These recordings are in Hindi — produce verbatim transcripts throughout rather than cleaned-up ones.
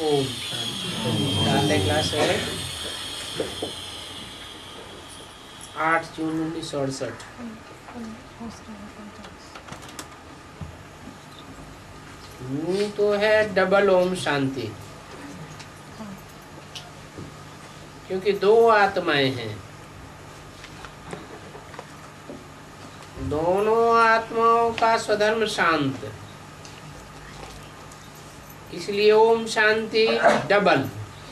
ओम शांति। डाटा क्लास है आठ जून उन्नीस सौ अड़सठ। यूं तो है डबल ओम शांति, क्योंकि दो आत्माएं हैं, दोनों आत्माओं का स्वधर्म शांत, इसलिए ओम शांति डबल।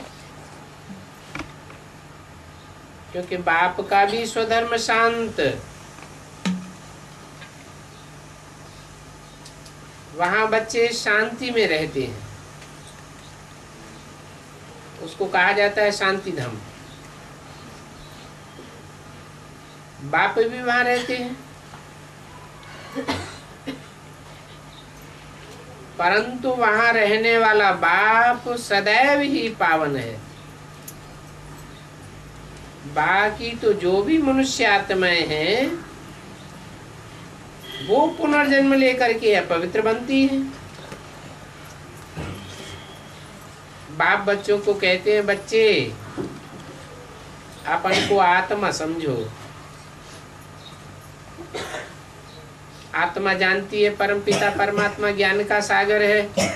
क्योंकि बाप का भी स्वधर्म शांत, वहां बच्चे शांति में रहते हैं, उसको कहा जाता है शांति धाम। बाप भी वहां रहते हैं, परंतु वहां रहने वाला बाप सदैव ही पावन है। बाकी तो जो भी मनुष्य आत्माएं हैं वो पुनर्जन्म लेकर के अपवित्र बनती है। बाप बच्चों को कहते हैं, बच्चे अपन को आत्मा समझो। आत्मा जानती है परमपिता परमात्मा ज्ञान का सागर है,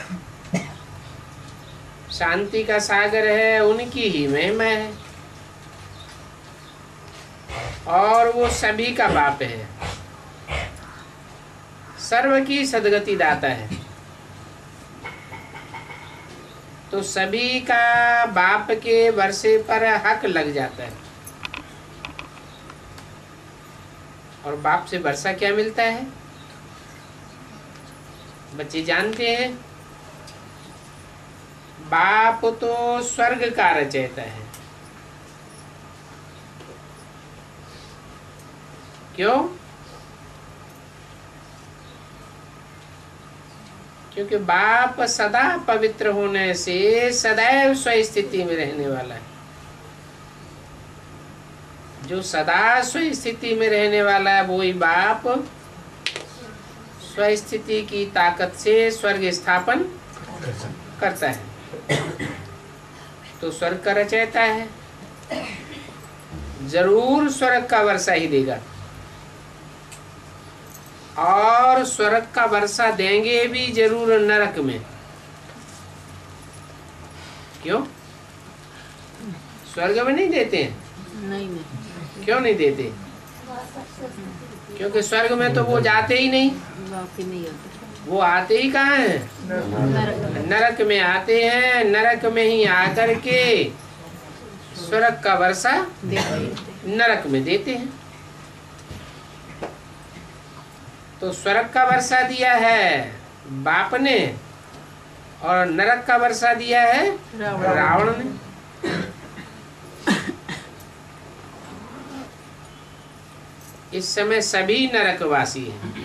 शांति का सागर है, उनकी ही महिमा है, और वो सभी का बाप है, सर्व की सद्गति दाता है। तो सभी का बाप के वर्षे पर हक लग जाता है। और बाप से वर्षा क्या मिलता है बच्चे जानते हैं? बाप तो स्वर्ग का रचयिता है। क्यों? क्योंकि बाप सदा पवित्र होने से सदैव स्वस्थिति में रहने वाला है। जो सदा स्वस्थिति में रहने वाला है वही बाप स्वस्थिति की ताकत से स्वर्ग स्थापन करता है। तो स्वर्ग का रचयिता है, जरूर स्वर्ग का वर्षा ही देगा, और स्वर्ग का वर्षा देंगे भी जरूर नरक में। क्यों? स्वर्ग में नहीं देते हैं? नहीं नहीं। क्यों नहीं देते? क्योंकि स्वर्ग में तो वो जाते ही नहीं, नहीं होते। वो आते ही कहाँ हैं? नरक। नरक में आते हैं। नरक में ही आकर के स्वर्ग का वर्षा नरक में देते हैं। तो स्वर्ग का वर्षा दिया है बाप ने, और नरक का वर्षा दिया है रावण ने। इस समय सभी नरकवासी हैं,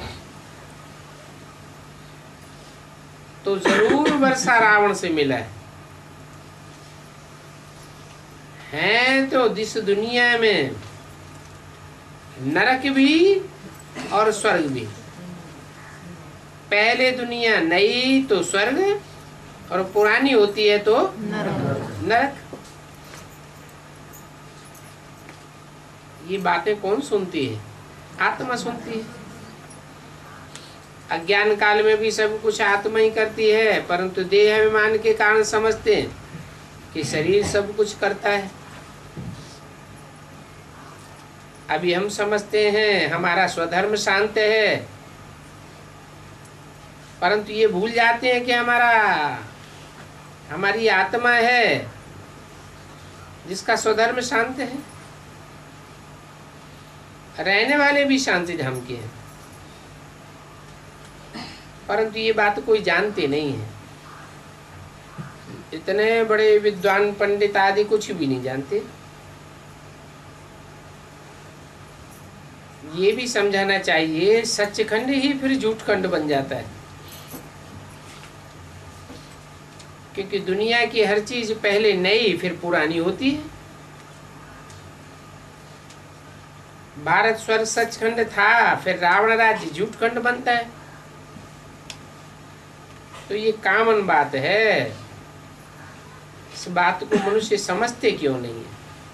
तो जरूर वर्षा रावण से मिला है। हैं तो इस दुनिया में नरक भी और स्वर्ग भी। पहले दुनिया नई तो स्वर्ग, और पुरानी होती है तो नरक। नरक। ये बातें कौन सुनती है? आत्मा सुनती है। अज्ञान काल में भी सब कुछ आत्मा ही करती है, परंतु देह अभिमान के कारण समझते हैं कि शरीर सब कुछ करता है। अभी हम समझते हैं हमारा स्वधर्म शांत है, परंतु ये भूल जाते हैं कि हमारा हमारी आत्मा है जिसका स्वधर्म शांत है। रहने वाले भी शांति धाम के हैं, परंतु ये बात कोई जानते नहीं है। इतने बड़े विद्वान पंडित आदि कुछ भी नहीं जानते। ये भी समझाना चाहिए, सच्चखंड ही फिर झूठखंड बन जाता है। क्योंकि दुनिया की हर चीज पहले नई फिर पुरानी होती है। भारत स्वर्ग सचखंड था, फिर रावण राज्य झूठखंड बनता है। तो ये कॉमन बात है। इस बात को मनुष्य समझते क्यों नहीं है?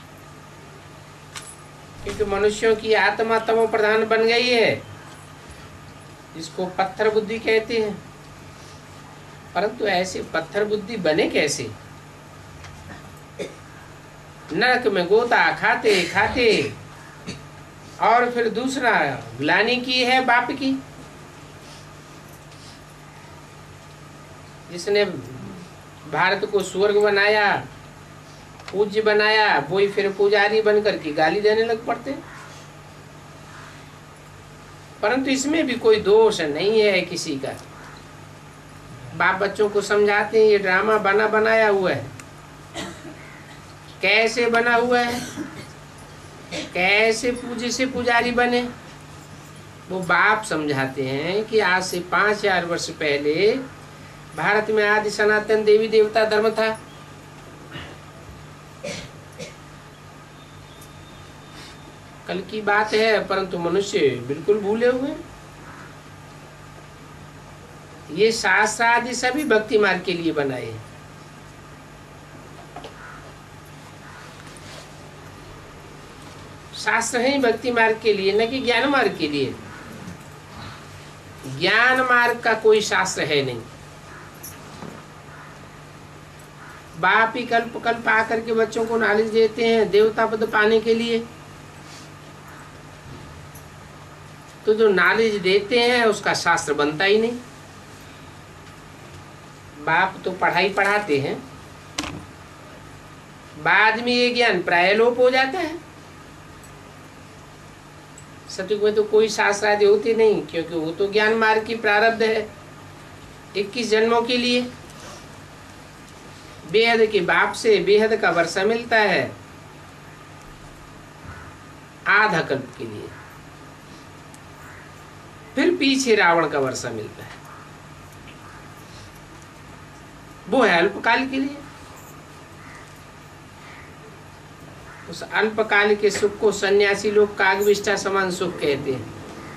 क्योंकि मनुष्यों की आत्मा तमो प्रधान बन गई है, इसको पत्थर बुद्धि कहते हैं। परंतु ऐसे पत्थर बुद्धि बने कैसे? नरक में गोता खाते खाते और फिर दूसरा ग्लानि की है बाप की। जिसने भारत को स्वर्ग बनाया, पूज्य बनाया, वही फिर पुजारी बनकर के गाली देने लग पड़ते। परंतु इसमें भी कोई दोष नहीं है किसी का। बाप बच्चों को समझाते हैं ये ड्रामा बना बनाया हुआ है। कैसे बना हुआ है, कैसे पूज्य से पुजारी बने, वो बाप समझाते हैं कि आज से पांच हजार वर्ष पहले भारत में आदि सनातन देवी देवता धर्म था। कल की बात है, परंतु मनुष्य बिल्कुल भूले हुए। ये शास्त्र आदि सभी भक्ति मार्ग के लिए बनाए। शास्त्र है भक्ति मार्ग के लिए, न कि ज्ञान मार्ग के लिए। ज्ञान मार्ग का कोई शास्त्र है नहीं। बाप ही कल्प कल्प आकर के बच्चों को नॉलेज देते हैं देवता पद पाने के लिए। तो जो नॉलेज देते हैं उसका शास्त्र बनता ही नहीं। बाप तो पढ़ाई पढ़ाते हैं, बाद में ये ज्ञान प्राय लोप हो जाता है। सतयुग में तो कोई शास्त्र आदि होते नहीं, क्योंकि वो तो ज्ञान मार्ग की प्रारब्ध है इक्कीस जन्मों के लिए। बेहद के बाप से बेहद का वर्षा मिलता है आधा कल्प के लिए, फिर पीछे रावण का वर्षा मिलता है, वो है अल्पकाल के लिए। उस अल्पकाल के सुख को सन्यासी लोग कागविष्ठा समान सुख कहते हैं।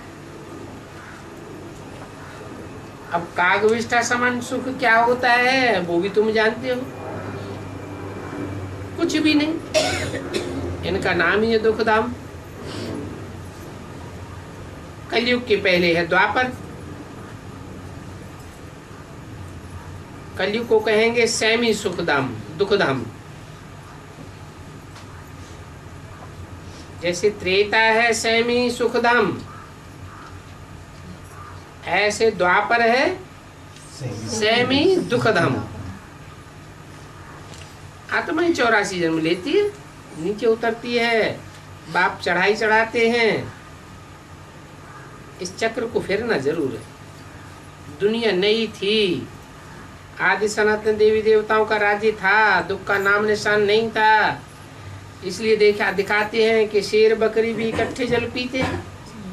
अब कागविष्ठा समान सुख क्या होता है वो भी तुम जानते हो। कुछ भी नहीं, इनका नाम ही है दुख धाम। कलयुग के पहले है द्वापर, कलयुग को कहेंगे सैमी सुख धाम, दुख धाम। जैसे त्रेता है सैमी सुख धाम, ऐसे द्वापर है सैमी दुख धाम। आत्मा ही चौरासी जन्म लेती है, नीचे उतरती है, बाप चढ़ाई चढ़ाते हैं। इस चक्र को फिरना जरूर है। दुनिया नई थी, आदि सनातन देवी देवताओं का राज्य था, दुख का नाम निशान नहीं था। इसलिए देखा दिखाते हैं कि शेर बकरी भी इकट्ठे जल पीते हैं।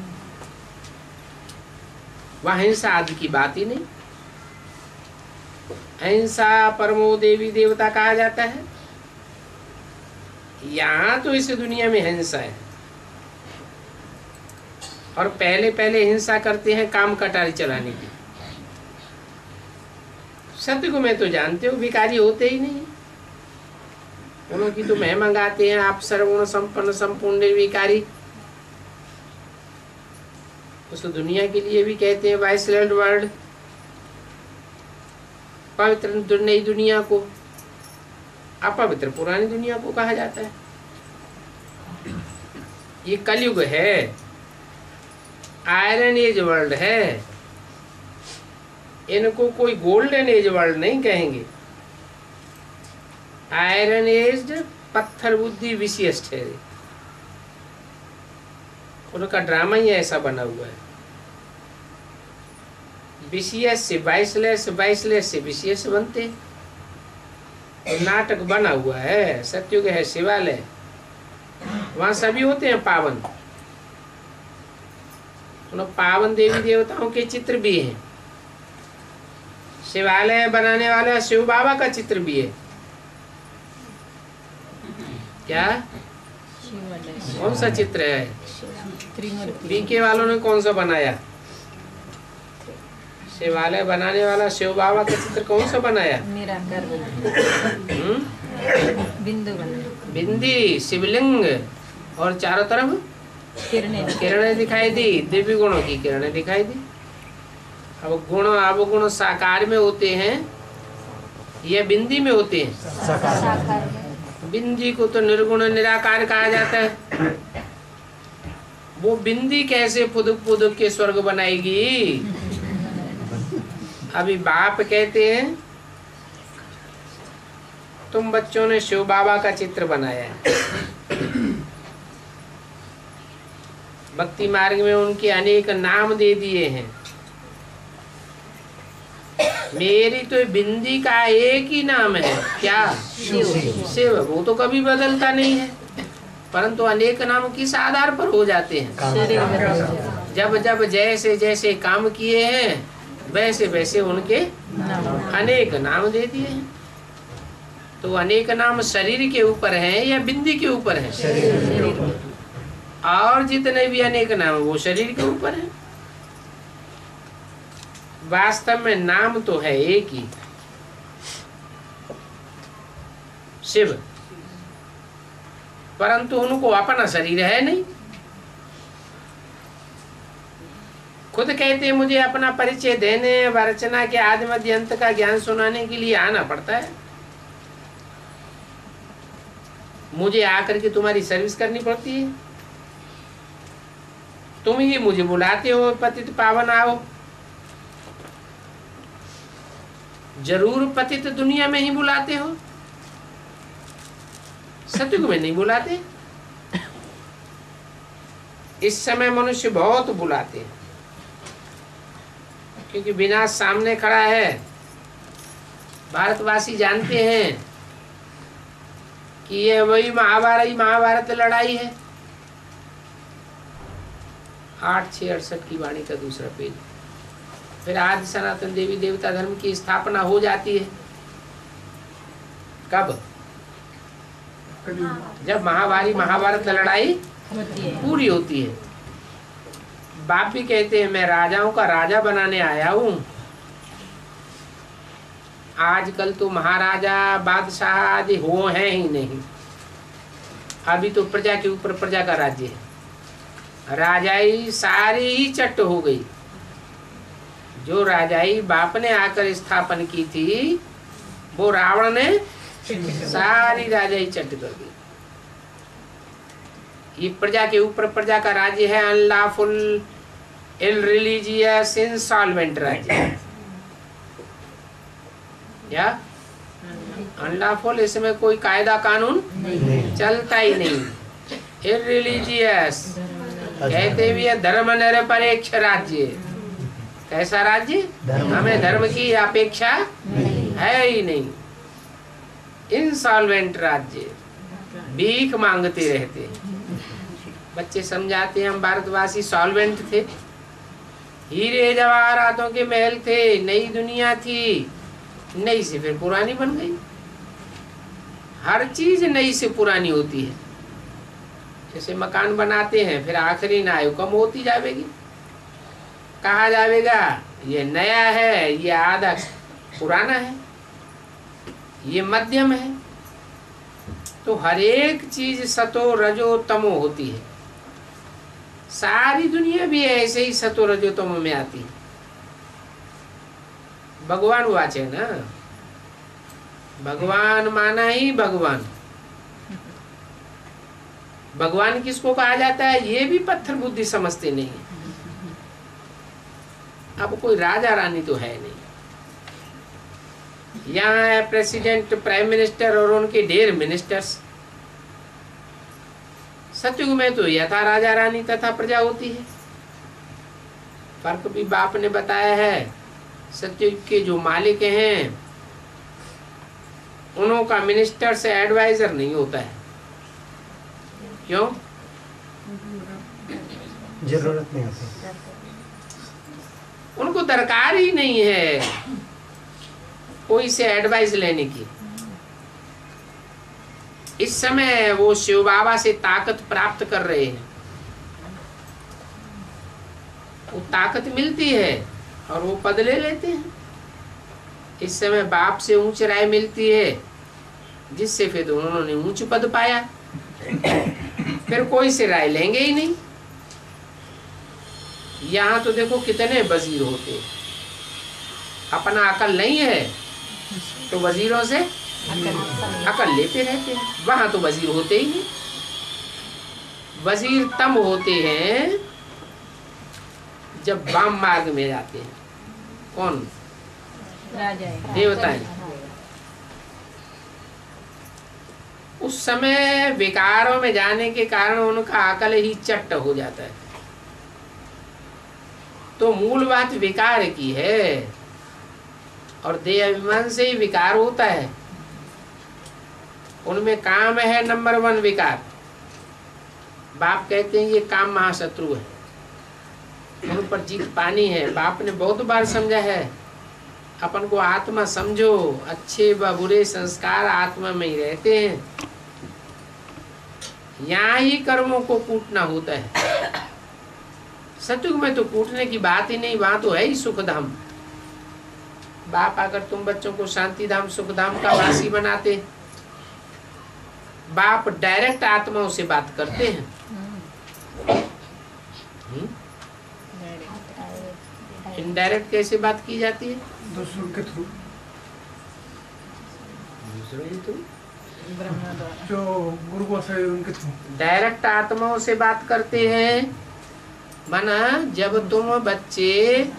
वहां हिंसा आदि की बात ही नहीं। अहिंसा परमो देवी देवता कहा जाता है। यहाँ तो इस दुनिया में हिंसा है, और पहले पहले हिंसा करते हैं काम कटारी चलाने की। सत्य को मैं तो जानते हो भिखारी होते ही नहीं, उनकी तो मैं मंगाते हैं आप सर्वगुण संपन्न संपूर्ण निर्विकारी। उस दुनिया के लिए भी कहते हैं वाइसलैंड वर्ल्ड, पवित्र नई दुनिया को अपवित्र पुरानी दुनिया को कहा जाता है। ये कलयुग है, आयरन एज वर्ल्ड है। इनको कोई गोल्डन एज वर्ल्ड नहीं कहेंगे। आयरन एज पत्थर बुद्धि विशेष ठहरे। उनका ड्रामा ही ऐसा बना हुआ है। विशेष से बाइसलेस, बाइसलेस से विशेष बनते। नाटक बना हुआ है। सत्युग है शिवालय, वहां सभी होते हैं पावन। उन पावन देवी देवताओं के चित्र भी हैं। शिवालय बनाने वाला शिव बाबा का चित्र भी है। क्या कौन सा चित्र है? बीके वालों ने कौन सा बनाया? शिवालय बनाने वाला शिव बाबा का चित्र कौन सा बनाया? निराकार हम्म बिंदु बना, बिंदी शिवलिंग, और चारों तरफ किरणें किरणें दिखाई दी, दिव्य गुणों की किरणें दिखाई दी। अब गुण अवगुण साकार में होते हैं या बिंदी में होते हैं? साकार में। बिंदी को तो निर्गुण निराकार कहा जाता है। वो बिंदी कैसे फुदुक फुदुक के स्वर्ग बनाएगी? अभी बाप कहते हैं तुम बच्चों ने शिव बाबा का चित्र बनाया है, भक्ति मार्ग में उनके अनेक नाम दे दिए हैं। मेरी तो बिंदी का एक ही नाम है, क्या? शिव। वो तो कभी बदलता नहीं है, परंतु अनेक नाम किस आधार पर हो जाते हैं? जब जब जैसे जैसे काम किए हैं वैसे वैसे उनके अनेक नाम दे दिए हैं। तो अनेक नाम शरीर के ऊपर हैं या बिंदी के ऊपर है? और जितने भी अनेक नाम वो शरीर के ऊपर है। वास्तव में नाम तो है एक ही, शिव, परंतु उनको अपना शरीर है नहीं। खुद कहते हैं मुझे अपना परिचय देने व रचना के आदि मध्य अंत का ज्ञान सुनाने के लिए आना पड़ता है। मुझे आकर के तुम्हारी सर्विस करनी पड़ती है। तुम ही मुझे बुलाते हो पतित पावन आओ। जरूर पतित दुनिया में ही बुलाते हो, सतयुग में नहीं बुलाते। इस समय मनुष्य बहुत बुलाते हैं, क्योंकि विनाश सामने खड़ा है। भारतवासी जानते हैं कि ये वही महाभारत महाभारत लड़ाई है। आठ छह अड़सठ की वाणी का दूसरा पेज। फिर आदि सनातन देवी देवता धर्म की स्थापना हो जाती है। कब? जब महाभारी महाभारत लड़ाई पूरी होती है। बाप भी कहते हैं मैं राजाओं का राजा बनाने आया हूं। आजकल तो महाराजा बादशाह आदि हो हैं ही नहीं। अभी तो प्रजा के ऊपर प्रजा का राज्य है। राजाई सारी ही चट्ट हो गई। जो राजाई बाप ने आकर स्थापन की थी वो रावण ने सारी राजाई चट्ट कर दी। ये प्रजा के ऊपर प्रजा का राज्य है। अनलॉफुल, इलरिलीजियस, इंसॉल्वेंट राज्य। या अनलॉफुल, इसमें कोई कायदा कानून चलता ही नहीं। इलरिलीजियस कहते भी है धर्म निरपेक्ष राज्य। कैसा राज्य? हमें धर्म की अपेक्षा है ही नहीं। इंसॉल्वेंट राज्य, भीख मांगते रहते। बच्चे समझाते हैं हम भारतवासी सॉल्वेंट थे, हीरे जवाहरातों के महल थे, नई दुनिया थी, नई से फिर पुरानी बन गई। हर चीज नई से पुरानी होती है। जैसे मकान बनाते हैं फिर आखिरी न आयु कम होती जाएगी। कहा जाएगा ये नया है, ये आधा पुराना है, ये मध्यम है। तो हर एक चीज सतो रजो तमो होती है। सारी दुनिया भी ऐसे ही सतो रजो तमो में आती है। भगवान वाचे ना, भगवान माना ही भगवान। भगवान किसको कहा जाता है ये भी पत्थर बुद्धि समझते नहीं है। अब कोई राजा रानी तो है नहीं। यहाँ है प्रेसिडेंट, प्राइम मिनिस्टर और उनके ढेर मिनिस्टर्स। सतयुग में तो यथा राजा रानी तथा प्रजा होती है। फर्क भी बाप ने बताया है। सतयुग के जो मालिक हैं उनका मिनिस्टर से एडवाइजर नहीं होता है। क्यों? जरूरत नहीं होती, उनको दरकार ही नहीं है कोई से एडवाइस लेने की। इस समय वो शिव बाबा से ताकत प्राप्त कर रहे हैं। वो ताकत मिलती है और वो पद ले लेते हैं। इस समय बाप से ऊंच राय मिलती है जिससे फिर उन्होंने ऊंच पद पाया। फिर कोई से राय लेंगे ही नहीं। यहाँ तो देखो कितने वजीर होते, अपना अकल नहीं है तो वजीरों से अकल लेते रहते हैं। वहां तो वजीर होते ही नहीं। वजीर तब होते हैं जब वाम मार्ग में जाते हैं। कौन? देवताएं। उस समय विकारों में जाने के कारण उनका अकल ही चट्ट हो जाता है। तो मूल बात विकार की है, और देह अभिमान से ही विकार होता है। उनमें काम है नंबर वन विकार। बाप कहते हैं ये काम महाशत्रु है, उन पर जीत पानी है। बाप ने बहुत बार समझा है, अपन को आत्मा समझो, अच्छे व बुरे संस्कार आत्मा में ही रहते हैं। यहाँ ही कर्मों को कूटना होता है। सतयुग में तो कूटने की बात ही नहीं, वहां तो है ही सुख धाम। बाप आकर तुम बच्चों को शांति धाम सुख धाम का वासी बनाते। बाप डायरेक्ट आत्माओं से बात करते हैं। इनडायरेक्ट कैसे बात की जाती है? दूसरों के थ्रू, दूसरों के थ्रू, जो गुरु गोसाई उनके थ्रू। डायरेक्ट आत्माओं से बात करते हैं। माना जब तुम बच्चे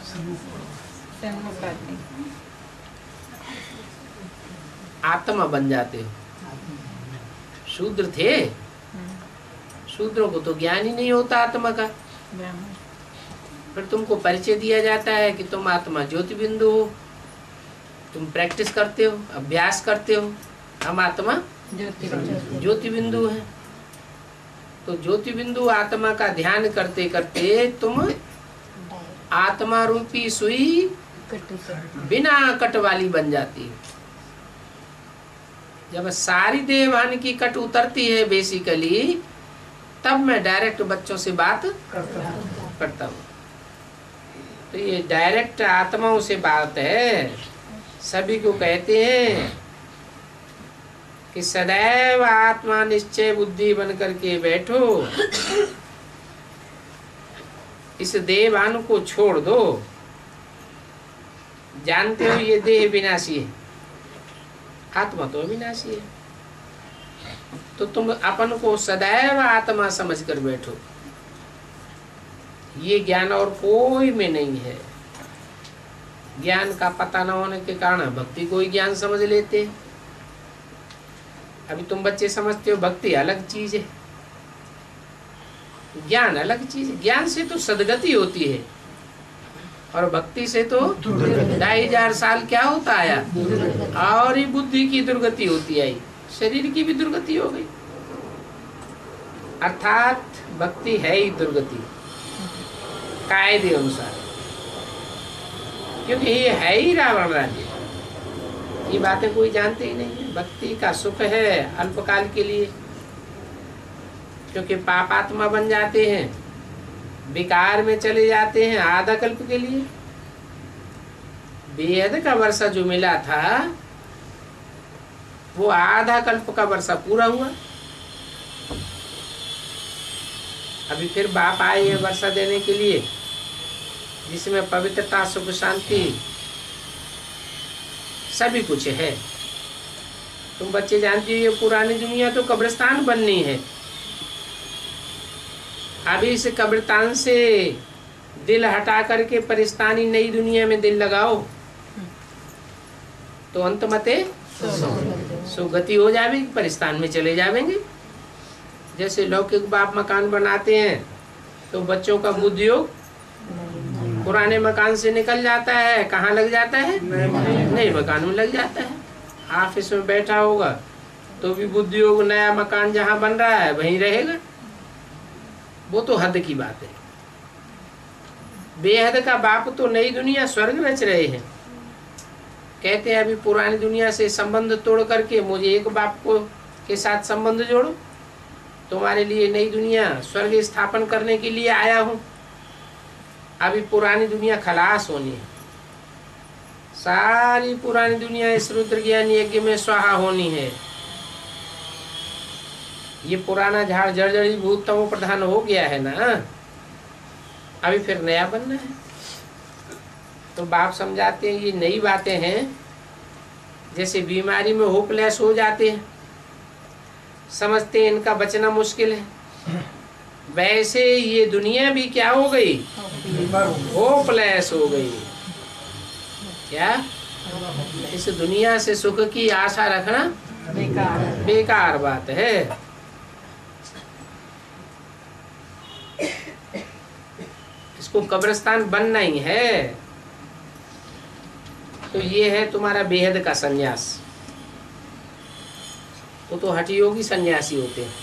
आत्मा बन जाते हो। शूद्र थे, शूद्रों को तो ज्ञान ही नहीं होता आत्मा का। फिर तुमको परिचय दिया जाता है कि तुम आत्मा ज्योति बिंदु हो। तुम प्रैक्टिस करते हो, अभ्यास करते हो। हम आत्मा ज्योति बिंदु है। तो ज्योति बिंदु आत्मा का ध्यान करते करते तुम आत्मा रूपी सुई बिना कट वाली बन जाती है। जब सारी देवान की कट उतरती है बेसिकली, तब मैं डायरेक्ट बच्चों से बात करता हूँ। तो ये डायरेक्ट आत्माओं से बात है। सभी को कहते हैं कि सदैव आत्मा निश्चय बुद्धि बन करके बैठो, इस देवान को छोड़ दो। जानते हो ये देह विनाशी है, आत्मा तो अविनाशी है। तो तुम अपन को सदैव आत्मा समझ कर बैठो। ये ज्ञान और कोई में नहीं है। ज्ञान का पता न होने के कारण भक्ति को ही ज्ञान समझ लेते। अभी तुम बच्चे समझते हो भक्ति अलग चीज है, ज्ञान अलग चीज है। ज्ञान से तो सदगति होती है, और भक्ति से तो ढाई हजार साल क्या होता आया, और ही बुद्धि की दुर्गति होती आई, शरीर की भी दुर्गति हो गई। अर्थात भक्ति है ही दुर्गति कायदे अनुसार, क्योंकि ये है ही रावण राज्य। ये बातें कोई जानते ही नहीं है। भक्ति का सुख है अल्पकाल के लिए, क्योंकि पापात्मा बन जाते हैं, विकार में चले जाते हैं आधा कल्प के लिए। बेहद का वर्षा जो मिला था वो आधा कल्प का वर्षा पूरा हुआ। अभी फिर बाप आए हैं वर्षा देने के लिए, जिसमें पवित्रता सुख शांति सभी कुछ है। तुम बच्चे जानते हो ये पुरानी दुनिया तो कब्रिस्तान बननी है। अभी इस कब्रिस्तान से दिल हटा करके परिस्तानी नई दुनिया में दिल लगाओ तो अंत मते सुगति हो जाएगी, परिस्तान में चले जाएंगे। जैसे लौकिक बाप मकान बनाते हैं तो बच्चों का बुद्धि योग पुराने मकान से निकल जाता है, कहाँ लग जाता है, नए मकान में लग जाता है। ऑफिस में बैठा होगा तो भी बुद्धि योग नया मकान जहाँ बन रहा है वहीं रहेगा। वो तो हद की बात है। बेहद का बाप तो नई दुनिया स्वर्ग रच रहे हैं। कहते हैं अभी पुरानी दुनिया से संबंध तोड़ करके मुझे एक बाप को के साथ संबंध जोड़ो, तुम्हारे लिए नई दुनिया स्वर्ग स्थापन करने के लिए आया हूँ। अभी पुरानी दुनिया खलास होनी है, सारी पुरानी दुनिया इस रुद्र ज्ञान यज्ञ में स्वाहा होनी है। ये पुराना झाड़ जर्जरी भूत तमो प्रधान हो गया है ना, अभी फिर नया बनना है। तो बाप समझाते हैं ये नई बातें हैं। जैसे बीमारी में होपलेस हो जाते हैं, समझते हैं इनका बचना मुश्किल है, वैसे ये दुनिया भी क्या हो गई, होपलेस हो गई। क्या इस दुनिया से सुख की आशा रखना बेकार बेकार बात है। इसको कब्रिस्तान बनना ही है। तो ये है तुम्हारा बेहद का सन्यास। वो तो हठ योगी सन्यासी होते हैं,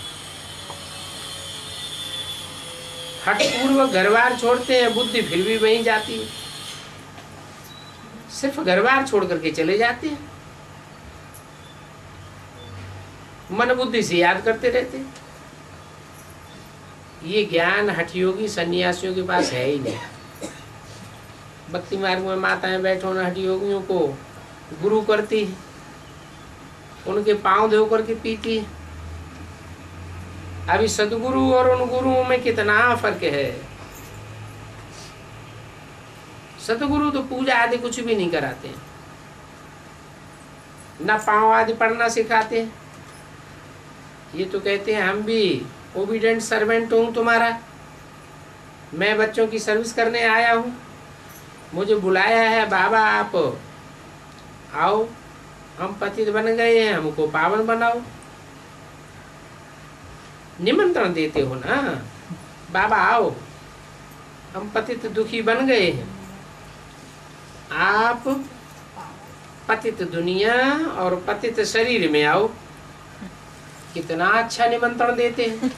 हठ पूर्वक घर बार छोड़ते हैं, बुद्धि फिर भी वहीं जाती है, सिर्फ घर बार छोड़ करके चले जाते हैं, मन बुद्धि से याद करते रहते हैं। ये ज्ञान हठ योगी सन्यासियों के पास है ही नहीं। भक्ति मार्ग में माताएं बैठो न हठ योगियों को गुरु करती है, उनके पांव धो करके पीती है। अभी सदगुरु और उन गुरुओं में कितना फर्क है। सतगुरु तो पूजा आदि कुछ भी नहीं कराते, ना पांव आदि पढ़ना सिखाते। ये तो कहते हैं हम भी ओबीडेंट सर्वेंट हूँ तुम्हारा, मैं बच्चों की सर्विस करने आया हूँ, मुझे बुलाया है बाबा, आप आओ, हम पतित बन गए हैं, हमको पावन बनाओ। निमंत्रण देते हो ना, बाबा आओ, हम पतित दुखी बन गए हैं, आप पतित दुनिया और पतित शरीर में आओ। कितना अच्छा निमंत्रण देते हैं।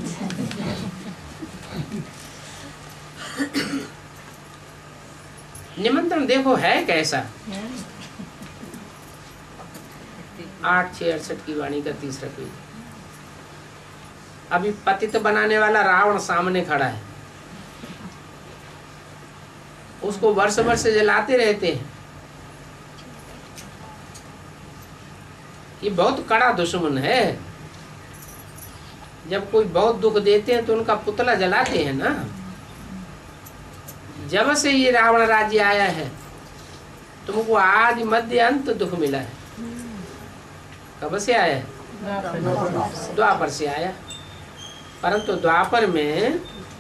निमंत्रण देखो है कैसा। आठ छह अड़सठ की वाणी का तीसरा पेज। अभी पतित बनाने वाला रावण सामने खड़ा है, उसको वर्ष वर्ष जलाते रहते हैं। ये बहुत कड़ा दुश्मन है। जब कोई बहुत दुख देते हैं तो उनका पुतला जलाते हैं ना। जब से ये रावण राज्य आया है तुमको आज मध्य अंत दुख मिला है। कब से आया है? द्वापर से आया। परंतु द्वापर में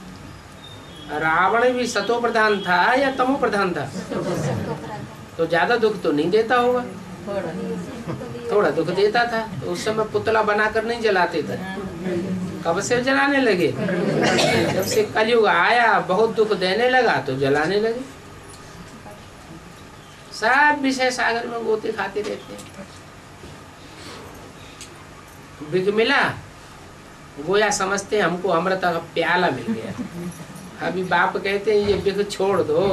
रावण भी सतो प्रधान था या तमो प्रधान था? तो ज्यादा दुख तो नहीं देता होगा, थोड़ा दुख देता था। तो उस समय पुतला बनाकर नहीं जलाते थे। कब से जलाने लगे? जब से कलयुग आया, बहुत दुख देने लगा तो जलाने लगे। सब विषय सागर में गोते खाते रहते हैं। बिग मिला, गोया समझते हैं हमको अमृत का प्याला मिल गया। अभी बाप कहते हैं ये बिग छोड़ दो,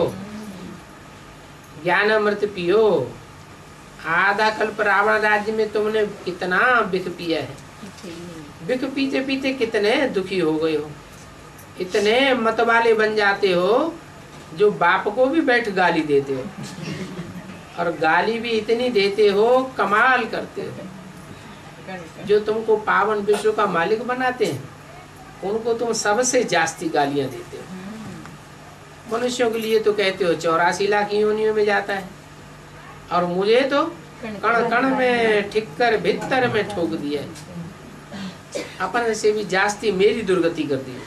ज्ञान अमृत पियो। आधा कल्प रावण राज्य में तुमने कितना बिख पिया है। बिख पीते पीते कितने दुखी हो गए हो। इतने मतवाले बन जाते हो जो बाप को भी बैठ गाली देते हो, और गाली भी इतनी देते हो कमाल करते हो। जो तुमको पावन विश्व का मालिक बनाते हैं उनको तुम सबसे जास्ती गालियां देते हो। मनुष्यों के लिए तो कहते हो चौरासी लाख योनियों में जाता है, और मुझे तो कण कण में ठिक्कर भीतर में ठोक दिया है। अपन से भी जास्ती मेरी दुर्गति कर दी।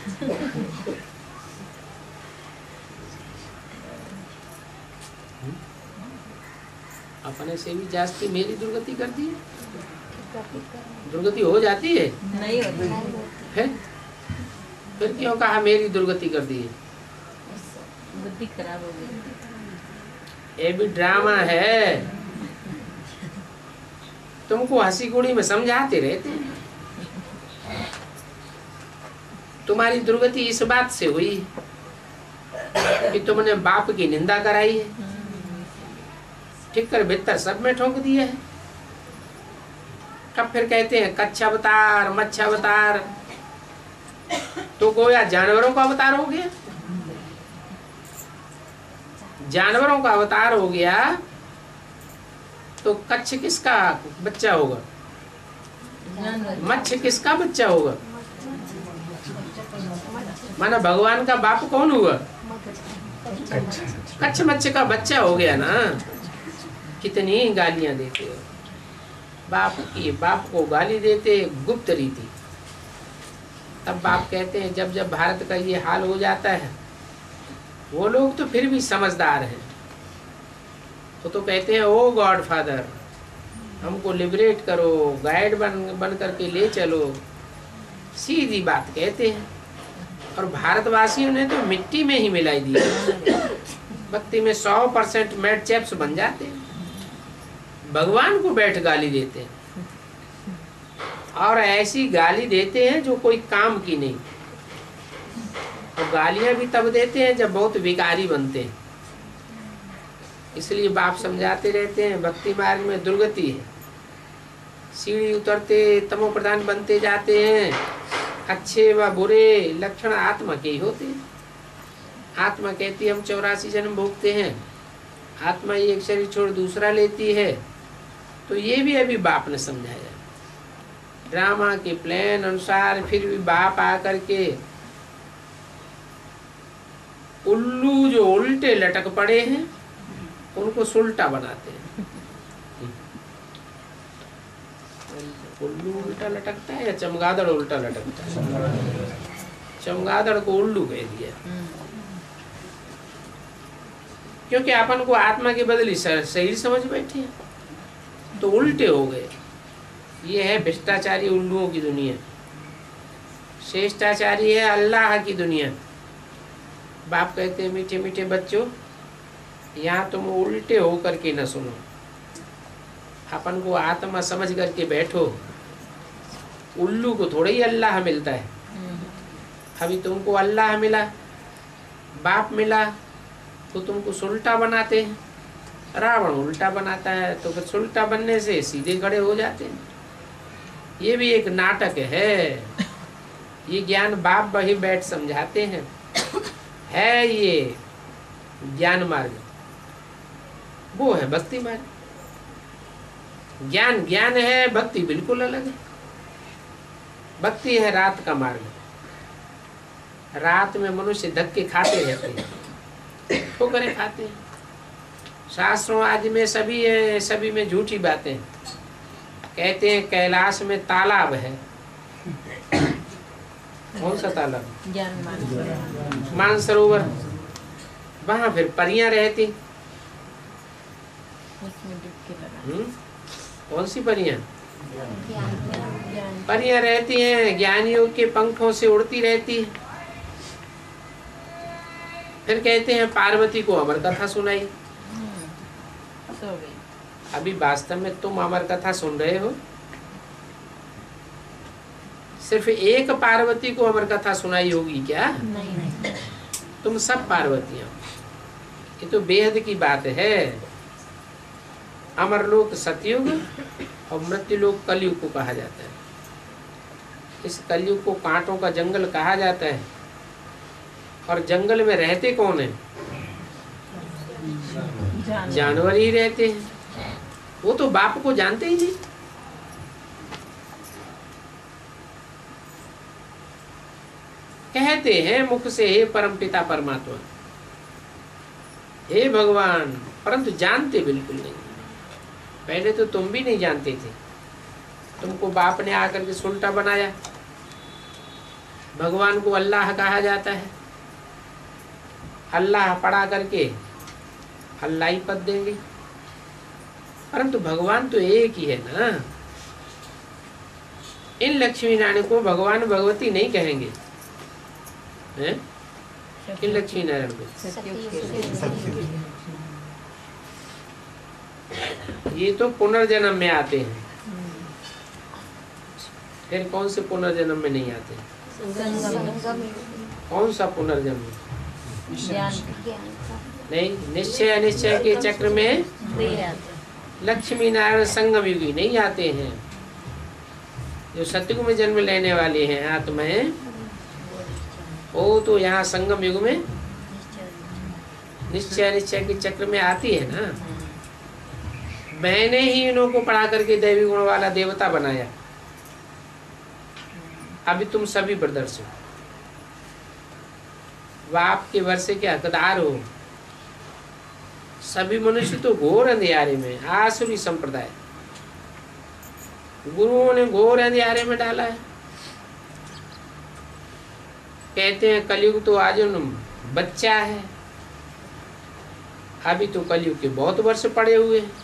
अपने से भी जास्ती मेरी दुर्गति कर दी है। दुर्गति हो जाती है? नहीं होती है? फिर क्यों कहा मेरी दुर्गति कर दी है? बुद्धि खराब हो गई। ये भी ड्रामा है। तुमको हंसी गुड़ी में समझाते रहते हैं। तुम्हारी दुर्गति इस बात से हुई कि तुमने बाप की निंदा कराई है, ठीक कर भीतर सब में ठोक दिया है। कब फिर कहते हैं कच्चा अवतार मच्छा अवतार, तो गोया जानवरों का अवतार हो गया। जानवरों का अवतार हो गया तो कच्छ किसका बच्चा होगा? जानवर मच्छ किसका बच्चा होगा? माना भगवान का बाप कौन हुआ? कच्छ मच्छ का बच्चा हो गया ना। कितनी गालियां देते हो बाप की, बाप को गाली देते गुप्त रीति। तब बाप कहते हैं जब जब भारत का ये हाल हो जाता है, वो लोग तो फिर भी समझदार हैं, वो तो कहते हैं ओ गॉड फादर हमको लिबरेट करो, गाइड बन बन करके ले चलो, सीधी बात कहते हैं। और भारतवासियों ने तो मिट्टी में ही मिलाई दी, भक्ति में सौ परसेंट मेड चैप्स बन जाते हैं, भगवान को बैठ गाली देते हैं। और ऐसी गाली देते हैं जो कोई काम की नहीं। और गालियां भी तब देते हैं जब बहुत विकारी बनते हैं। इसलिए बाप समझाते रहते हैं भक्ति मार्ग में दुर्गति है, सीढ़ी उतरते तमो प्रधान बनते जाते हैं। अच्छे व बुरे लक्षण आत्मा के ही होते हैं। आत्मा कहती है हम चौरासी जन्म भोगते हैं, आत्मा एक शरीर छोड़ दूसरा लेती है। तो ये भी अभी बाप ने समझाया, ड्रामा के प्लान अनुसार फिर भी बाप आकर के उल्लू जो उल्टे लटक पड़े हैं उनको सुलटा बनाते हैं। उल्लू उल्टा लटकता है या चमगादड़ उल्टा लटकता है? चमगादड़ को उल्लू कह दिया, क्योंकि अपन को आत्मा के बदले शरीर समझ बैठे हैं, तो उल्टे हो गए। ये है भ्रष्टाचारी उल्लुओं की दुनिया। श्रेष्ठाचारी है अल्लाह की दुनिया। बाप कहते हैं मीठे मीठे बच्चों, यहाँ तुम उल्टे हो करके न सुनो, अपन को आत्मा समझ करके बैठो। उल्लू को थोड़ा ही अल्लाह मिलता है। अभी तुमको अल्लाह मिला, बाप मिला, तो तुमको सुलटा बनाते हैं। रावण उल्टा बनाता है, तो फिर सुलटा बनने से सीधे खड़े हो जाते हैं। ये भी एक नाटक है। ये ज्ञान बाप वही बैठ समझाते हैं। है ये ज्ञान मार्ग, वो है भक्ति मार्ग। ज्ञान ज्ञान है, भक्ति बिल्कुल अलग है। भक्ति है रात का मार्ग। रात में मनुष्य धक्के खाते रहते हैं, ठोकरें खाते हैं। शास्त्रों आदि में सभी है, सभी में झूठी बातें। कहते हैं कैलाश में तालाब है। कौन सा तालाब? मानसरोवर। वहां फिर परियां रहती। हम्म कौन सी परियां? परियां रहती हैं, ज्ञानियों के पंखों से उड़ती रहती है। फिर कहते हैं पार्वती को अमर कथा सुनाई। अभी वास्तव में तुम अमर कथा सुन रहे हो? सिर्फ एक पार्वती को अमर कथा सुनाई होगी क्या? नहीं, नहीं। तुम सब पार्वतियां। ये तो बेहद की बात है। अमरलोक सतयुग और मृत्युलोक कलयुग को कहा जाता है। इस कलयुग को कांटों का जंगल कहा जाता है। और जंगल में रहते कौन है? जानवर ही रहते हैं। वो तो बाप को जानते ही नहीं। कहते हैं मुख से हे परमपिता परमात्मा, हे भगवान, परंतु जानते बिल्कुल नहीं। पहले तो तुम भी नहीं जानते थे। तुमको बाप ने आकर के सुलटा बनाया। भगवान को अल्लाह कहा जाता है। अल्लाह पढ़ा करके अल्लाह ही पद देंगे, परंतु भगवान तो एक ही है ना। इन लक्ष्मी नारायण को भगवान भगवती नहीं कहेंगे हैं? इन लक्ष्मी नारायण को ये तो पुनर्जन्म में आते हैं। फिर कौन से पुनर्जन्म में नहीं आते? कौन सा पुनर्जन्म? नहीं, निश्चय अनिश्चय के चक्र में लक्ष्मी नारायण संगम युगी नहीं आते हैं। जो सतयुग में जन्म लेने वाले हैं आत्माएं, वो तो यहाँ संगम युग में निश्चय अनिश्चय के चक्र में आती है ना। मैंने ही इन्हों को पढ़ा करके दैवी गुण वाला देवता बनाया। अभी तुम सभी ब्रदर्स हो, बाप के वर्षे के हकदार हो। सभी मनुष्य तो घोर अंधियारे में, आसुरी संप्रदाय, गुरुओं ने घोर अंधियारे में डाला है। कहते हैं कलयुग तो आज बच्चा है, अभी तो कलयुग के बहुत वर्ष पड़े हुए हैं।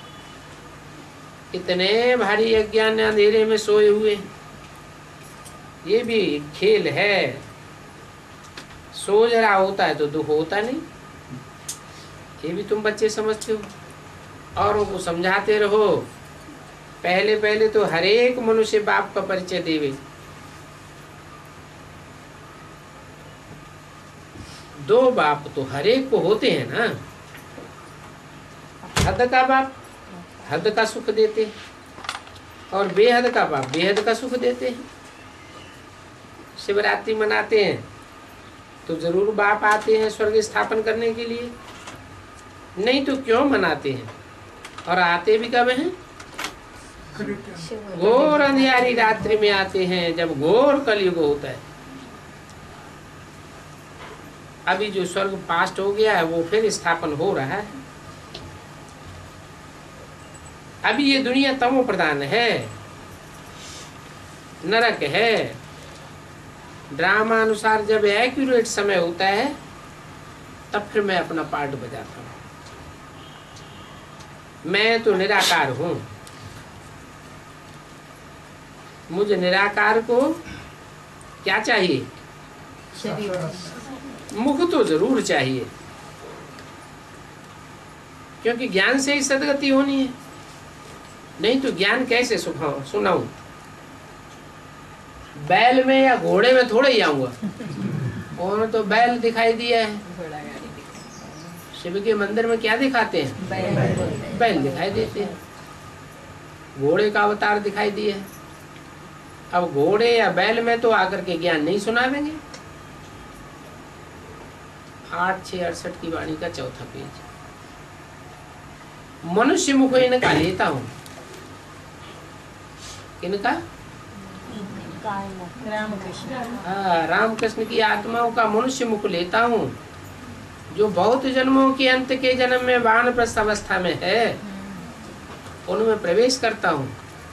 इतने भारी अज्ञान अंधेरे में सोए हुए, ये भी खेल है। सो जरा होता है तो दुख होता नहीं, ये भी तुम बच्चे समझते हो। औरों को समझाते रहो। पहले पहले तो हर एक मनुष्य बाप का परिचय देवे। दो बाप तो हर एक को होते हैं ना। हद का बाप हद का सुख देते, और बेहद का बाप बेहद का सुख देते हैं। शिवरात्रि मनाते हैं तो जरूर बाप आते हैं स्वर्ग स्थापन करने के लिए, नहीं तो क्यों मनाते हैं। और आते भी कब हैं? घोर अंधियारी रात्रि में आते हैं, जब घोर कलयुग होता है। अभी जो स्वर्ग पास्ट हो गया है वो फिर स्थापन हो रहा है। अभी ये दुनिया तमो प्रधान है, नरक है। ड्रामा अनुसार जब एक्यूरेट समय होता है तब फिर मैं अपना पार्ट बजाता हूँ। मैं तो निराकार हूँ, मुझे निराकार को क्या चाहिए? मुख तो जरूर चाहिए, क्योंकि ज्ञान से ही सदगति होनी है। नहीं तो ज्ञान कैसे सुनाऊं? बैल में या घोड़े में थोड़े ही आऊंगा। और तो बैल दिखाई दिया है, शिव के मंदिर में क्या दिखाते हैं? बैल, बैल दिखाई देते हैं। घोड़े का अवतार दिखाई दिया है। अब घोड़े या बैल में तो आकर के ज्ञान नहीं सुनावेंगे। आठ छह अड़सठ की वाणी का चौथा पेज। मनुष्य मुख इनका लेता हूँ। इनका हाँ, रामकृष्ण की आत्माओं का मनुष्य मुख लेता हूँ, जो बहुत जन्मों के अंत के जन्म में वानप्रस्थ अवस्था में है, उनमें प्रवेश करता हूँ।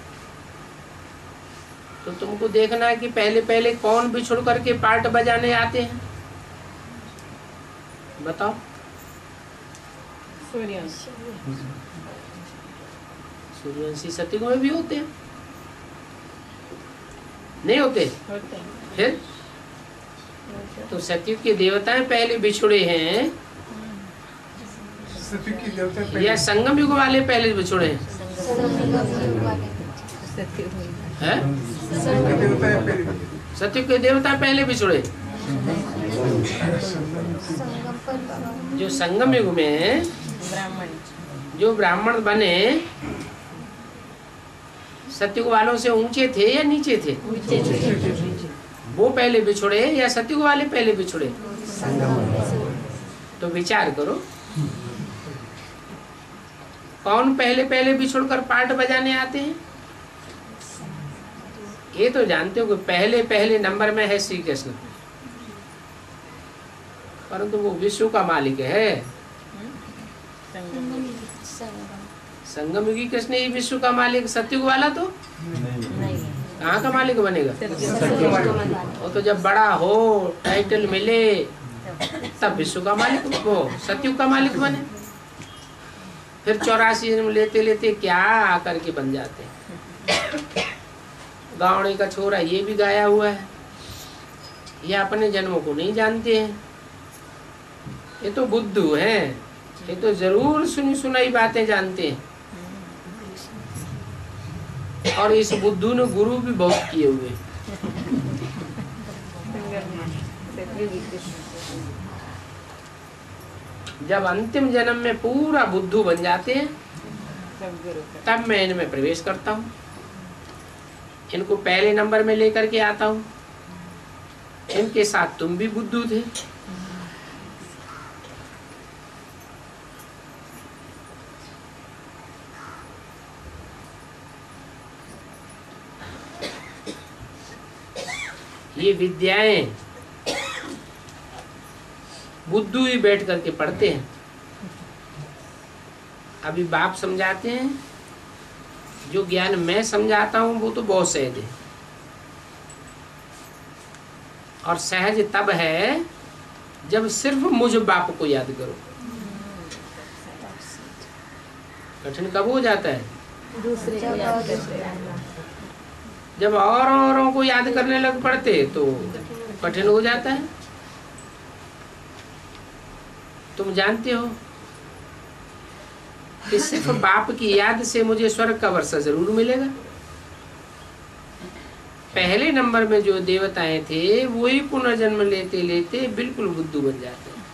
तो तुमको देखना है कि पहले पहले कौन बिछुड़ करके पार्ट बजाने आते हैं, बताओ। सूर्यवंशी सूर्यवंशी सतयुग में भी होते हैं, नहीं होते? होते हैं। फिर तो सतयुग के देवताएं पहले बिछुड़े हैं सतयुग की देवता पहले- या संगम युग वाले पहले बिछुड़े हैं? हैं? सतयुग के देवता है पहले। सतयुग के देवता पहले बिछुड़े। जो संगम युग में ब्राह्मण जो ब्राह्मण बने, सतयुग वालों से ऊंचे थे या नीचे थे? वो पहले बिछुड़े या सतयुग वाले पहले बिछुड़े? तो विचार करो, कौन पहले पहले बिछुड़कर पार्ट बजाने आते हैं? ये तो जानते हो कि पहले पहले नंबर में है श्री कृष्ण, परंतु वो विश्व का मालिक है। संगम युगी कृष्ण ही विश्व का मालिक, सतयुग वाला तो कहाँ का मालिक बनेगा? वो तो जब बड़ा हो, टाइटल मिले, तब विश्व का मालिक, वो सतयुग का मालिक बने। फिर चौरासी जन्म लेते लेते क्या आकर के बन जाते हैं। गावड़े का छोरा ये भी गाया हुआ है, ये अपने जन्मों को नहीं जानते हैं। ये तो बुद्धू हैं, ये तो जरूर सुनी सुनाई बातें जानते हैं। और इस बुद्धू ने गुरु भी बहुत किए हुए। जब अंतिम जन्म में पूरा बुद्धू बन जाते हैं, तब मैं इनमें प्रवेश करता हूँ, इनको पहले नंबर में लेकर के आता हूँ। इनके साथ तुम भी बुद्धू थे। ये विद्याएं बुद्धू ही बैठ करके पढ़ते हैं। अभी बाप समझाते हैं, जो ज्ञान मैं समझाता हूं वो तो बहुत सहज है, और सहज तब है जब सिर्फ मुझ बाप को याद करो। कठिन कब हो जाता है? दूसरे को याद करते हैं। जब और औरों को याद करने लग पड़ते तो कठिन हो जाता है। तुम जानते हो कि सिर्फ बाप की याद से मुझे स्वर्ग का वर्षा जरूर मिलेगा। पहले नंबर में जो देवताएं थे वही पुनर्जन्म लेते लेते बिल्कुल बुद्धू बन जाते हैं।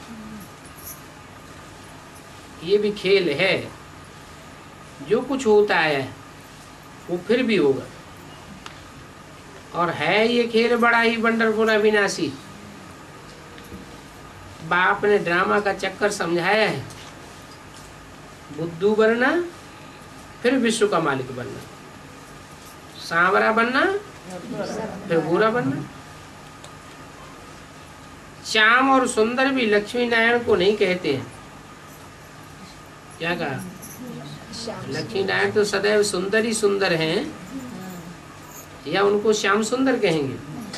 ये भी खेल है, जो कुछ होता है वो फिर भी होगा, और है ये खेल बड़ा ही वंडरफुल अविनाशी। बाप ने ड्रामा का चक्कर समझाया है, बुद्धू बनना, फिर विश्व का मालिक बनना, सांवरा बनना, फिर बुरा बनना। श्याम और सुंदर भी लक्ष्मी नारायण को नहीं कहते हैं। क्या कहा? लक्ष्मी नारायण तो सदैव सुंदर ही सुंदर हैं, या उनको श्याम सुंदर कहेंगे?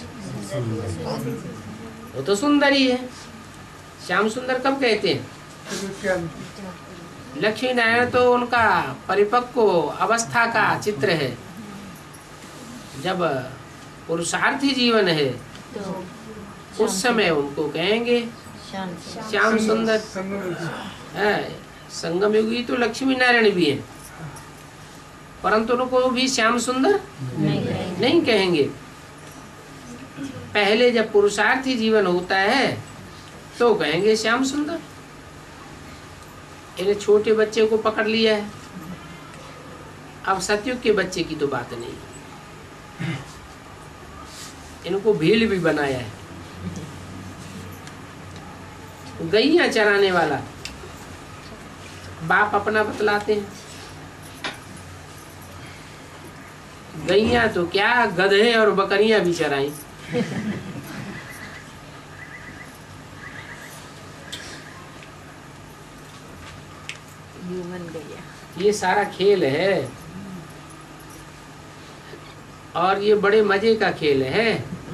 वो तो सुंदर ही है। श्याम सुंदर कब कहते हैं? लक्ष्मी नारायण तो उनका परिपक्व अवस्था का चित्र है। जब पुरुषार्थी जीवन है तो उस समय उनको कहेंगे श्याम सुंदर। है संगम युगी तो लक्ष्मी नारायण भी हैं, परंतु उनको भी श्याम सुंदर नहीं कहेंगे, नहीं कहेंगे। पहले जब पुरुषार्थी जीवन होता है तो कहेंगे श्याम सुंदर। इन्हें छोटे बच्चे को पकड़ लिया है, अब सतयुग के बच्चे की तो बात नहीं, इनको भील भी बनाया है। गैया चराने वाला बाप अपना बतलाते हैं, गैया तो क्या गधे और बकरियां भी चराई। ह्यूमन गैया, ये सारा खेल है, और ये बड़े मजे का खेल है।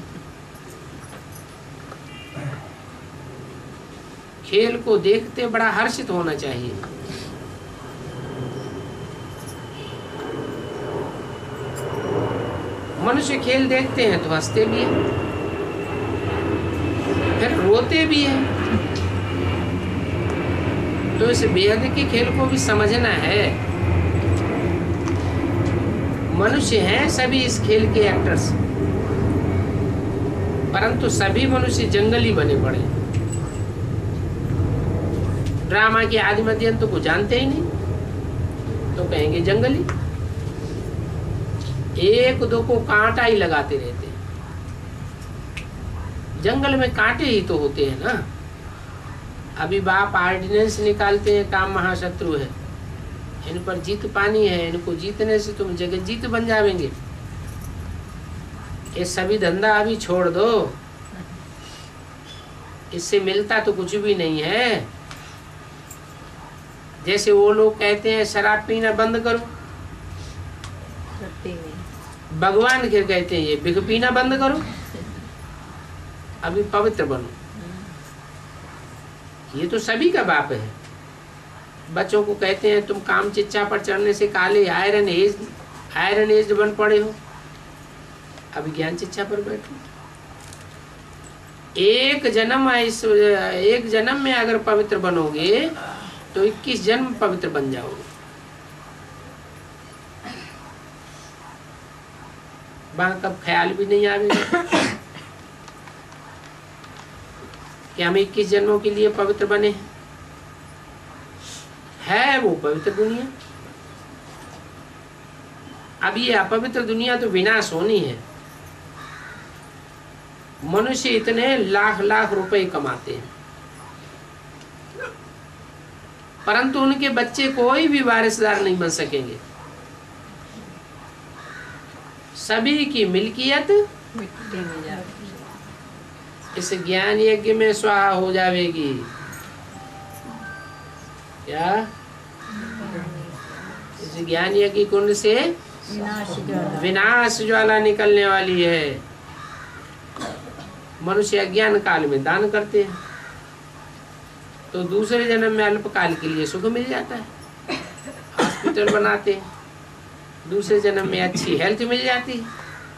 खेल को देखते बड़ा हर्षित होना चाहिए। मनुष्य खेल देखते हैं तो हंसते भी हैं, फिर रोते भी हैं। तो इस बेहद के खेल को भी समझना है। मनुष्य हैं सभी इस खेल के एक्टर्स, परंतु सभी मनुष्य जंगली बने पड़े। ड्रामा के आदि मध्य अंत को जानते ही नहीं तो कहेंगे जंगली। एक दो को कांटा ही लगाते रहते हैं। जंगल में कांटे ही तो होते हैं ना। अभी बाप ऑर्डिनेंस निकालते हैं, काम महाशत्रु है, इन पर जीत पानी है, इनको जीतने से तुम जगत जीत बन जाएंगे। ये सभी धंधा अभी छोड़ दो, इससे मिलता तो कुछ भी नहीं है। जैसे वो लोग कहते हैं शराब पीना बंद करो, भगवान फिर कहते हैं ये बिग पीना बंद करो, अभी पवित्र बनो। ये तो सभी का बाप है। बच्चों को कहते हैं तुम काम चिच्चा पर चढ़ने से काले आयरन एज आयरन एज बन पड़े हो, अभी ज्ञान चिच्चा पर बैठो। एक जन्म इस एक जन्म में अगर पवित्र बनोगे तो इक्कीस जन्म पवित्र बन जाओगे। वहां कब ख्याल भी नहीं आएगा कि हम इक्कीस जन्मों के लिए पवित्र बने हैं। है वो पवित्र दुनिया। अब ये अपवित्र दुनिया तो विनाश होनी है। मनुष्य इतने लाख लाख रुपए कमाते हैं, परंतु उनके बच्चे कोई भी वारिसदार नहीं बन सकेंगे। सभी की मिल्कियत मिट्टी में जाती है। इस ज्ञान यज्ञ में स्वाहा हो जाएगी। क्या? इस ज्ञान यज्ञ कुंड से विनाश ज्वाला विनाश ज्वाला निकलने वाली है। मनुष्य अज्ञान काल में दान करते हैं तो दूसरे जन्म में अल्पकाल के लिए सुख मिल जाता है। हॉस्पिटल बनाते हैं, दूसरे जन्म में अच्छी हेल्थ मिल जाती है।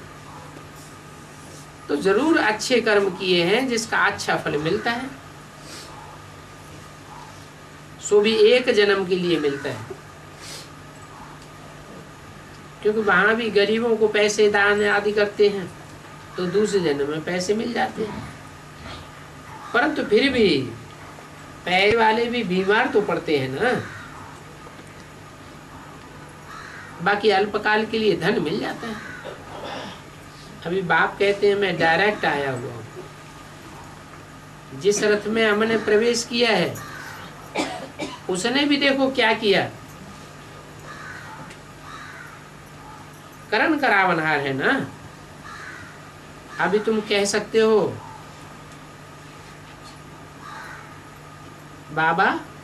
तो जरूर अच्छे कर्म किए हैं जिसका अच्छा फल मिलता है, सो भी एक जन्म के लिए मिलता है। क्योंकि वहां भी गरीबों को पैसे दान आदि करते हैं तो दूसरे जन्म में पैसे मिल जाते हैं। परंतु फिर भी पैसे वाले भी बीमार तो पड़ते हैं ना। बाकी अल्पकाल के लिए धन मिल जाता है। अभी बाप कहते हैं मैं डायरेक्ट आया हुआ हूं। जिस रथ में हमने प्रवेश किया है उसने भी देखो क्या किया। करण करावनहार है ना। अभी तुम कह सकते हो बाबा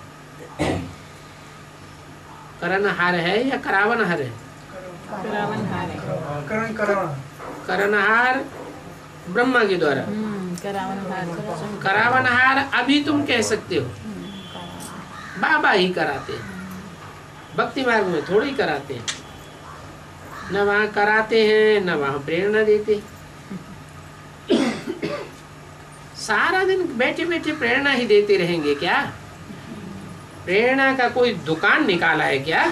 करणहार है या करावनहार है? करावनहार है। करण करण करणहार ब्रह्मा के द्वारा, हम्म, करावनहार करावनहार अभी तुम कह सकते हो। बाबा ही कराते हैं, भक्ति मार्ग में थोड़ी ही कराते हैं। न वहाँ कराते हैं न वहाँ प्रेरणा देते। सारा दिन बैठे बैठे प्रेरणा ही देते रहेंगे क्या? प्रेरणा का कोई दुकान निकाला है क्या?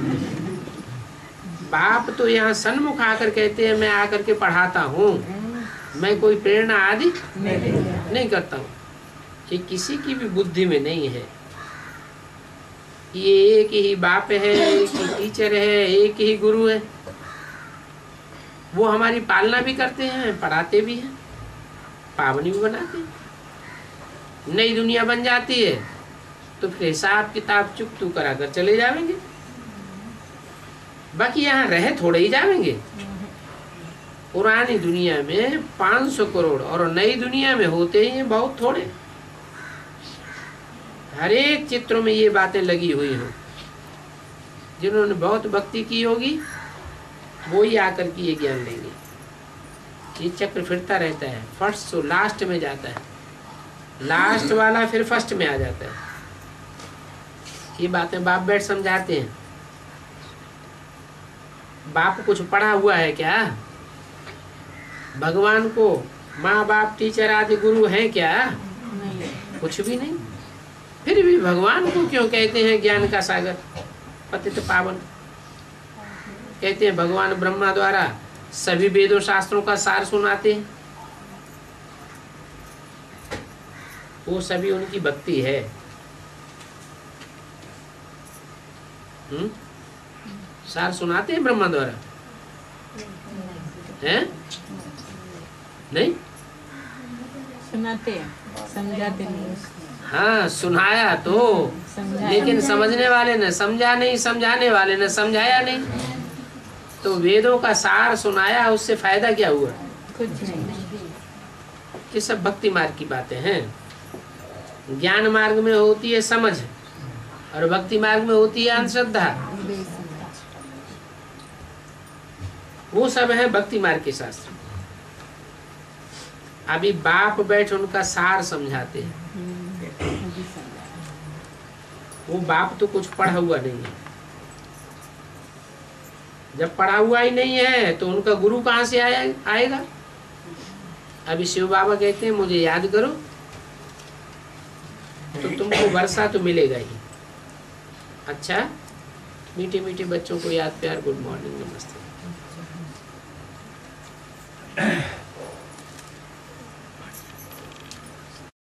बाप तो यहाँ सन्मुख आकर कहते हैं मैं आकर के पढ़ाता हूँ, मैं कोई प्रेरणा आदि नहीं करता हूँ। ये किसी की भी बुद्धि में नहीं है। ये एक ही बाप है, एक ही टीचर है, एक ही गुरु है। वो हमारी पालना भी करते हैं, पढ़ाते भी हैं, पावनी भी बनाते हैं। नई दुनिया बन जाती है तो फिर हिसाब किताब चुकतू करा कर चले जाएंगे। बाकी यहाँ रहे थोड़े ही जाएंगे। पुरानी दुनिया में पाँच सौ करोड़ और नई दुनिया में होते ही हैं बहुत थोड़े। हर एक चित्रों में ये बातें लगी हुई हो। जिन्होंने बहुत भक्ति की होगी वो ही आकर के ये ज्ञान लेंगे। ये चक्र फिरता रहता है, फर्स्ट तो लास्ट में जाता है, लास्ट वाला फिर फर्स्ट में आ जाता है। ये बातें बाप बैठ समझाते हैं। बाप कुछ पढ़ा हुआ है क्या? भगवान को माँ बाप टीचर आदि गुरु हैं क्या? नहीं। कुछ भी नहीं। फिर भी भगवान को क्यों कहते हैं ज्ञान का सागर, पतित पावन? कहते हैं भगवान ब्रह्मा द्वारा सभी वेदों शास्त्रों का सार सुनाते हैं। वो सभी उनकी भक्ति है। हम्म सार सुनाते हैं ब्रह्मा द्वारा, हैं? नहीं सुनाते हैं, समझाते नहीं। हाँ सुनाया तो, लेकिन समझने वाले ने समझा नहीं, समझाने वाले ने समझाया नहीं। तो वेदों का सार सुनाया, उससे फायदा क्या हुआ? कुछ नहीं। ये सब भक्ति मार्ग की बातें हैं। ज्ञान मार्ग में होती है समझ और भक्ति मार्ग में होती है अंधश्रद्धा। वो सब है भक्ति मार्ग के शास्त्र। अभी बाप बैठ उनका सार समझाते हैं। वो बाप तो कुछ पढ़ा हुआ नहीं है। जब पढ़ा हुआ ही नहीं है तो उनका गुरु कहाँ से आया आएगा? अभी शिव बाबा कहते हैं मुझे याद करो तो तुमको वर्षा तो मिलेगा ही। अच्छा, मीठे मीठे बच्चों को याद प्यार, गुड मॉर्निंग, नमस्ते।